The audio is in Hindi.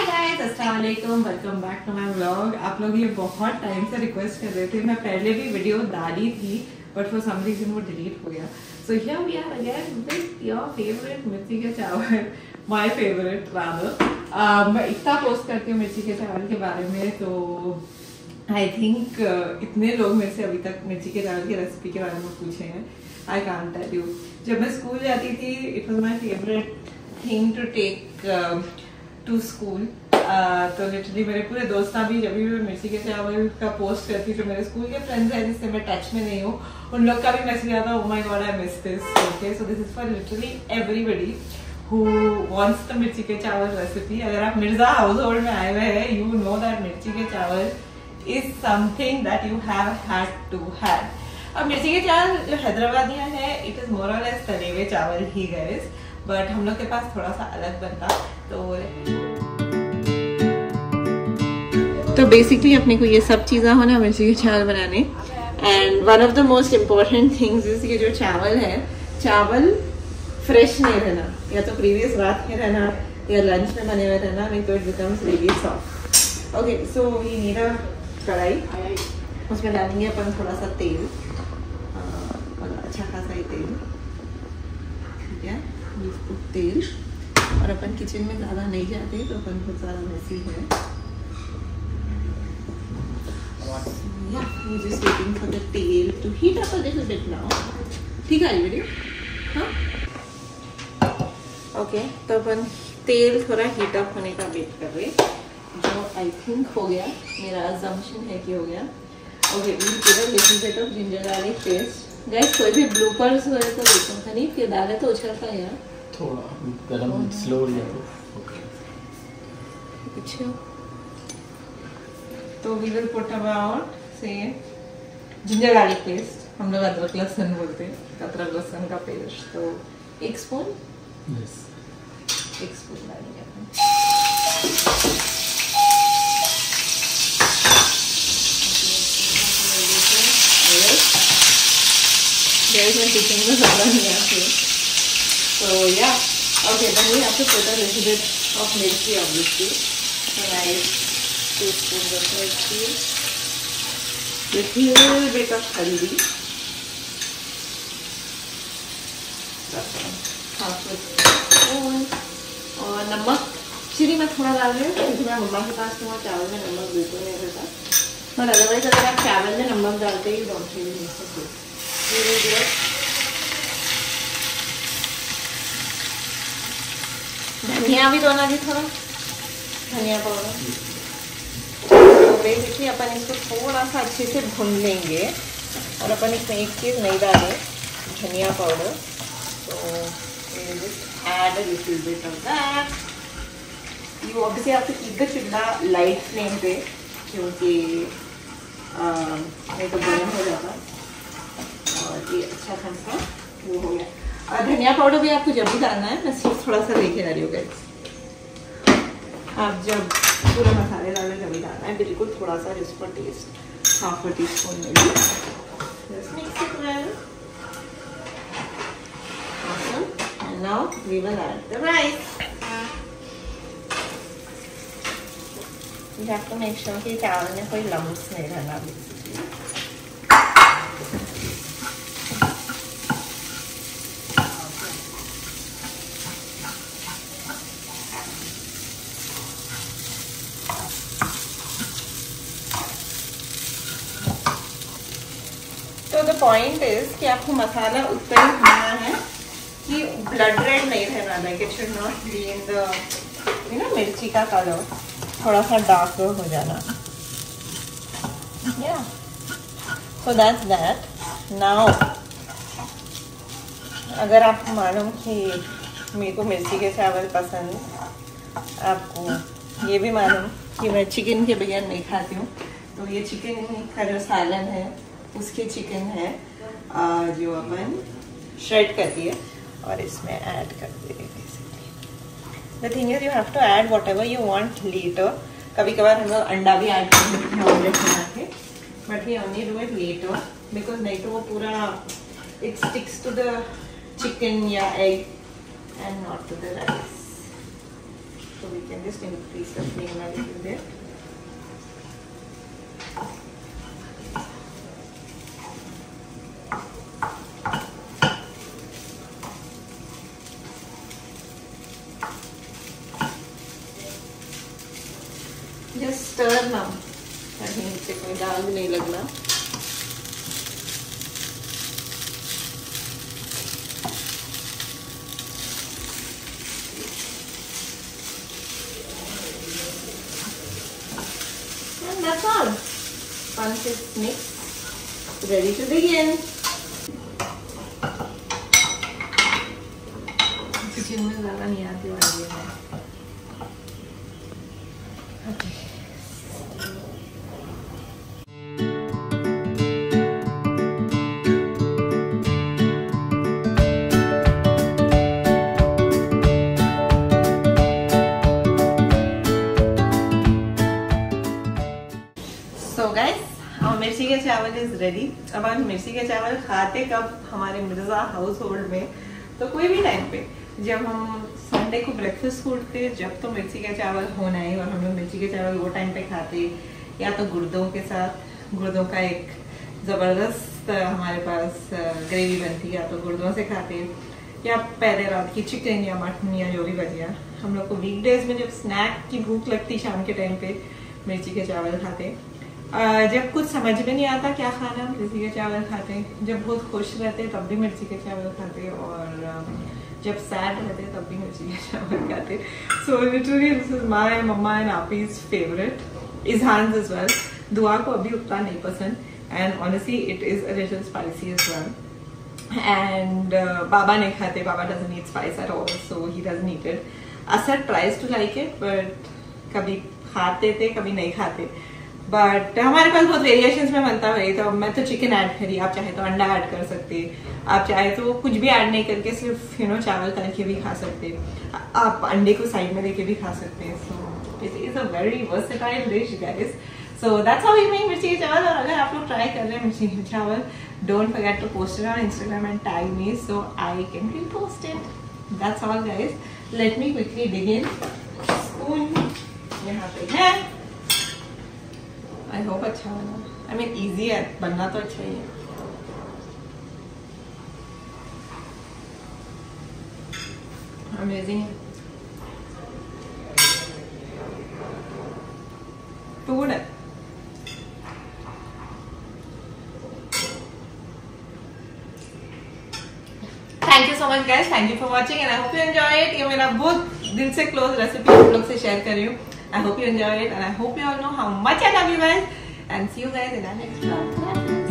गाइस, अस्सलाम वालेकुम, welcome back to my vlog. आप लोग ये बहुत टाइम से रिक्वेस्ट कर रहे थे। मैं पहले भी वीडियो डाली थी बट फॉर सम रीजन वो डिलीट हो गया। So here we are again with your favourite मिर्ची के चावल, माय फेवरेट रादर। मैं इतना पोस्ट करती हूँ मिर्ची के चावल के बारे में, तो आई थिंक इतने लोग मेरे से अभी तक मिर्ची के चावल की रेसिपी के बारे में पूछे हैं। I can't tell you. जब मैं स्कूल जाती थी, it was my favourite thing to take to school. तो लिटरली मेरे पूरे दोस्त भी जब भी मैं मिर्ची के चावल का पोस्ट करती, तो मेरे स्कूल के फ्रेंड्स हैं जिससे मैं टच में नहीं हूँ, उन लोग का भी मैसेज आता है, oh my God I miss this. Okay, so this is for literally everybody who wants the मिर्ची के चावल रेसिपी। अगर आप मिर्जा हाउस होल्ड में आए हुए हैं, यू नो दैट मिर्ची के चावल is something that you have had to have. अब मिर्ची के चावल जो हैदराबादियाँ है, इट इज मोर और लेस तले हुए चावल ही गाइस, बट हम लोग के पास थोड़ा सा अलग बनता। तो बेसिकली अपने को ये सब चीज़ें होना मिर्ची के चावल बनाने। And one of the most important things is ये जो चावल है, चावल फ्रेश नहीं रहना, या तो प्रीवियस रात में रहना या लंच में बने हुए रहना, नहीं तो it becomes really soft. Okay, so we need a kadhai. उसमें डालेंगे अपन थोड़ा सा तेल, अच्छा खासा ही तेल, ठीक है, तेल। और अपन किचन में ज़्यादा नहीं जाते, तो अपन बहुत ज़्यादा मैसी है। We're just waiting for the tail to heat up a little bit now. ठीक है वीडियो, हाँ ओके। तो अपन तेल थोड़ा हीट अप होने का वेट कर रहे, जो आई थिंक हो गया, मेरा assumption है कि हो गया। Okay, we'll put a little bit of ginger garlic paste. Guys, कोई भी ब्लूपर्स हुए तो देखो, हनीफ के डाले तो उछलता है यार, थोड़ा गरम स्लो लिया तो। तो वी विल पुट अबाउट से जिंजर गार्लिक पेस्ट, हम लोग अदरक लहसुन बोलते हैं, अदरक लहसुन का पेस्ट। तो 1 स्पून, यस 1 स्पून डालेंगे अपन। किचन में ज़्यादा नहीं आते, तो या okay, then we have to put a little bit of mirchi obviously. So nice 2 spoons of mirchi, little bit of haldi, half a spoon, और नमक चिली मैं थोड़ा डाल रही हूँ क्योंकि मैं मम्मा के पास तो चावल में नमक बिल्कुल नहीं रहता, पर अदरवाइज अगर आप चावल में नमक डालते ही डोंट रियली मिस इट। धनिया भी दोना जी, थोड़ा धनिया पाउडर। तो बेसिकली अपन इसको थोड़ा सा अच्छे से भून लेंगे, और अपन इसमें एक चीज़ नहीं डालें, धनिया पाउडर। तो add a little bit of that. You obviously have to keep the chulha light flame पे, क्योंकि नहीं तो गर्म हो जाता। और ये अच्छा खासा वो हो गया। और धनिया पाउडर भी आपको जब भी डालना है, मैं सिर्फ थोड़ा सा लेके आ रही हूँ गाइस। आप जब पूरा मसाले डालना जब भी डालना है, बिल्कुल थोड़ा सा, जिस पर taste, half a teaspoon में भी। Just mix it well. Awesome. And now we will add the rice. You have to make sure कि चावल में कोई लम्स नहीं रहना बेसिकली। तो द पॉइंट इज कि आपको मसाला उतना ही भुनना है कि ब्लड रेड नहीं रहना, like it should not be in the, you know, मिर्ची का कलर थोड़ा सा डार्क हो जाना। या सो दैट्स दैट। नाउ अगर आपको मालूम कि मेरे को मिर्ची के चावल पसंद, आपको ये भी मालूम कि मैं चिकन के बगैर नहीं खाती हूँ, तो ये चिकन का जो सालन है उसके चिकन है जो अपन श्रेड कर दिए और इसमें ऐड कर दिए। The thing is you have to add whatever you want later. कभी कभार हम लोग अंडा भी ऐड कर देते हैं ऑमलेट बना के, but we only do it later, because नहीं तो वो पूरा it sticks to the chicken या egg and not to the rice. so we can just increase the flame a little bit. Just stir now, ताकि नीचे कोई दाग नहीं लगना। And that's all. Once it's mixed, ready to begin. Kitchen में ज़्यादा नहीं आती वाली है। Okay. So guys, our मिर्ची के चावल इज रेडी। अब हम मिर्ची के चावल खाते कब हमारे मिर्जा हाउस होल्ड में, तो कोई भी टाइम पे जब हम संडे को ब्रेकफास्ट उठते जब तो मिर्ची का चावल होना है, और हम लोग मिर्ची के चावल वो टाइम पे खाते या तो गुर्दों के साथ, गुर्दों का एक ज़बरदस्त हमारे पास ग्रेवी बनती, या तो गुर्दों से खाते, या पहले रात की चिकन या मटन या जो भी बचिया। हम लोग को वीकडेज में जब स्नैक की भूख लगती शाम के टाइम पे मिर्ची के चावल खाते। जब कुछ समझ में नहीं आता क्या खाना, मिर्ची के चावल खाते। जब बहुत खुश रहते तब भी मिर्ची के चावल खाते, और जब सैड रहते तब भी मिर्ची के चावल खाते। So literally this is my mamma and आपीज favourite, Izhan as well. Dua को अभी उतना नहीं पसंद, and honestly it is a little spicy as well. And बाबा नहीं खाते, Baba doesn't eat spice at all, so he doesn't eat it. Asar tries to like it, but कभी खाते थे कभी नहीं खाते। बट हमारे पास बहुत वेरिएशंस में बनता है, तो मैं तो चिकन ऐड करी, आप चाहे तो अंडा ऐड कर सकते, आप चाहे तो कुछ भी ऐड नहीं करके सिर्फ चावल तल के भी खा सकते, आप अंडे को साइड में लेके भी खा सकते हैं। So it is a very versatile dish guys. So that's how we make मिर्ची के चावल। और अगर आप लोग ट्राई कर रहे हैं मिर्ची के चावल, don't forget to post it on Instagram and tag me so I can repost it. That's all guys, let me quickly dig in. Spoon यहाँ पे है। आई होप अच्छा बना, आई मीन ईजी है, बनना तो अच्छा ही है। अमेजिंग है, तो गुड है। Thank you so much guys, thank you for watching and I hope you enjoy it. ये मेरा बहुत दिल से क्लोज रेसिपी आप लोग से शेयर कर रही हूँ। I hope you enjoy it, and I hope you all know how much I love you guys, and see you guys in our next vlog.